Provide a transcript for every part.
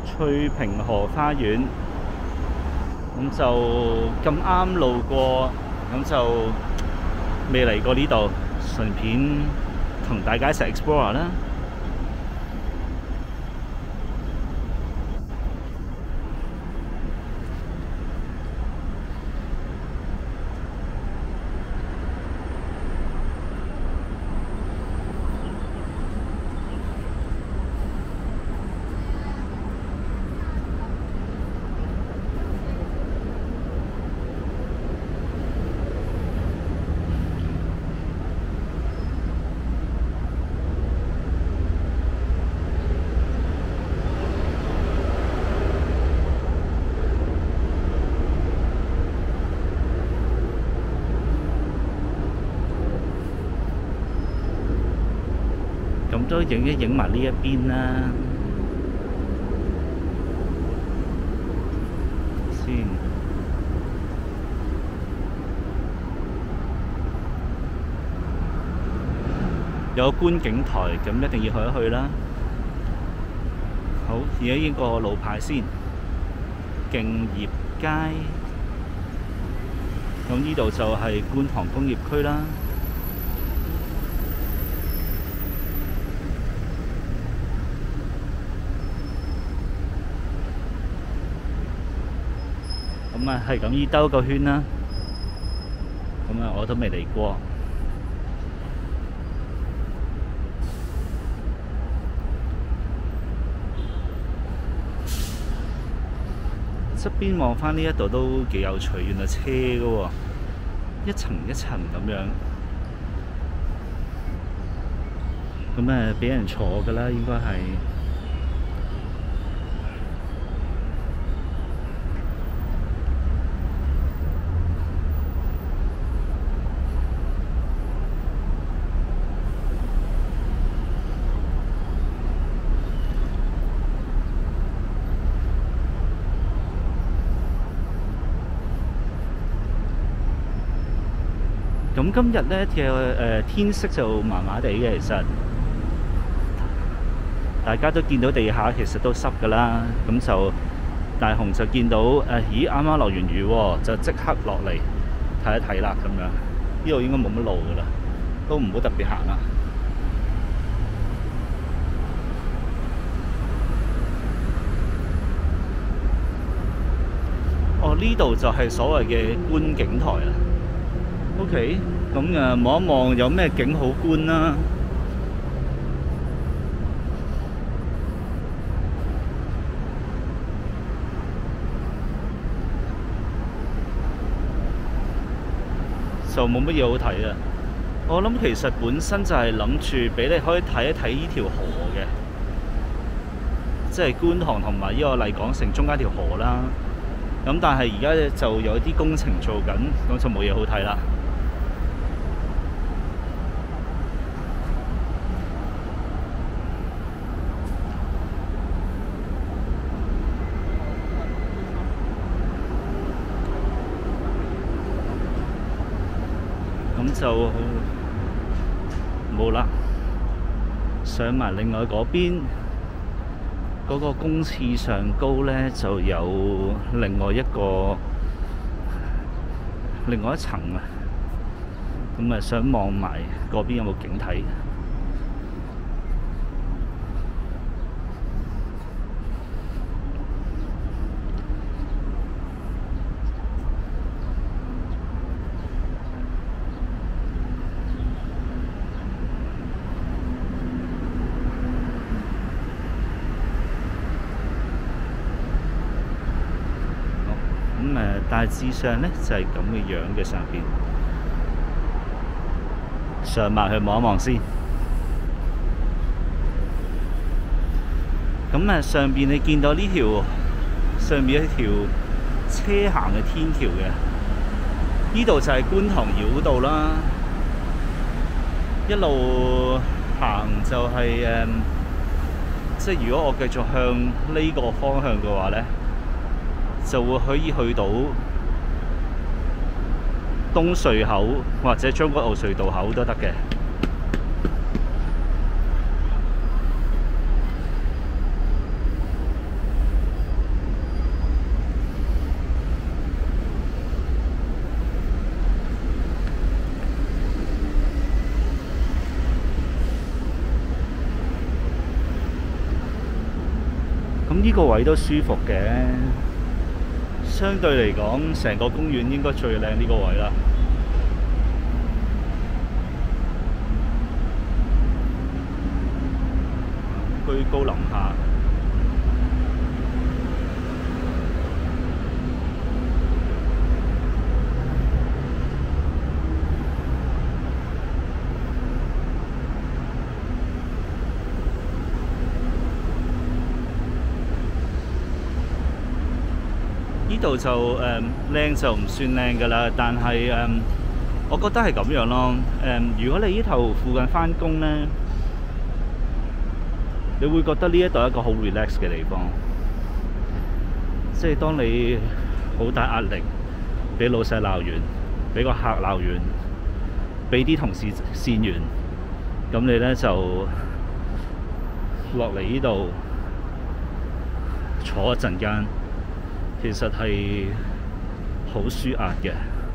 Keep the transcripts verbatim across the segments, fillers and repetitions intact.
翠屏河花園，咁就咁啱路過，咁就未嚟過呢度，順便同大家一齊 explore 啦。咁都影一影埋呢一邊啦，先。有觀景台，咁一定要去一去啦。好，而家呢個路牌先，敬業街。咁呢度就係觀塘工業區啦。咁啊，係咁依兜個圈啦。咁啊，我都未嚟過。側邊望返呢一度都幾有趣，原來車㗎喎，一層一層咁樣。咁誒，俾人坐㗎啦，應該係。咁今日咧嘅誒天色就麻麻地嘅，其實大家都見到地下其實都濕㗎啦。咁就大雄就見到誒、呃，咦啱啱落完雨喎，就即刻落嚟睇一睇啦咁樣。呢度應該冇乜路㗎啦，都唔好特別行啦。哦，呢度就係所謂嘅觀景台啦。OK， 咁誒望一望有咩景好觀啦。就冇乜嘢好睇啊！我諗其實本身就係諗住俾你可以睇一睇呢條河嘅，即係觀塘同埋呢個麗港城中間條河啦。咁但係而家就有啲工程做緊，咁就冇嘢好睇啦。咁就冇啦，上埋另外嗰邊嗰個公廁上高呢，就有另外一個另外一層啊。咁啊，想望埋嗰邊有冇景睇。咁誒大致上咧就係咁嘅樣嘅上邊，上埋去望一望先。咁誒上邊你見到呢條上邊一條車行嘅天橋嘅，呢度就係觀塘繞道啦。一路行就係、是、誒，即係如果我繼續向呢個方向嘅話咧，就會可以去到東隧口或者將軍澳隧道口都得嘅。 咁呢個位都舒服嘅，相對嚟講，成個公園應該最靚呢個位啦。居高臨下。呢度就誒靚就唔算靚㗎啦，但係誒、嗯，我覺得係咁樣咯。誒、嗯，如果你呢頭附近返工咧，你會覺得呢一度係一個好 relax 嘅地方。即係當你好大壓力，俾老細鬧完，俾個客鬧完，俾啲同事扇完，咁你咧就落嚟呢度坐一陣間。其實係好舒壓嘅。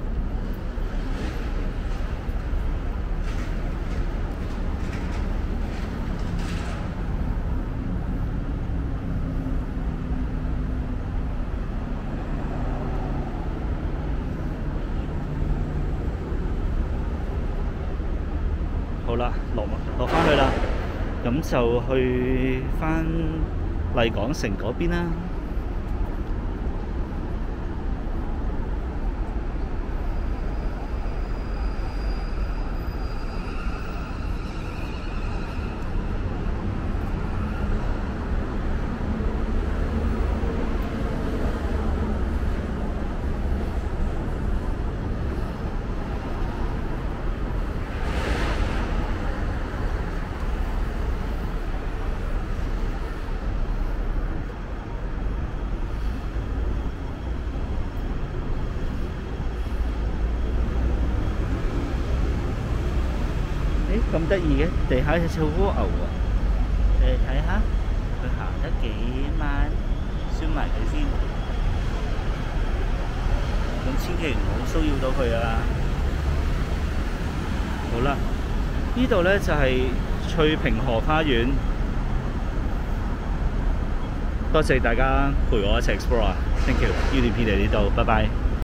好啦，落落返去啦，咁就去返麗港城嗰邊啦。咁得意嘅，地下有隻蝸牛喎。你睇下，佢行得幾慢，算埋佢先。咁千祈唔好騷擾到佢啊！好啦，呢度咧就係翠屏河花園。多謝大家陪我一齊 explore。Thank you，呢段片嚟呢度，拜拜。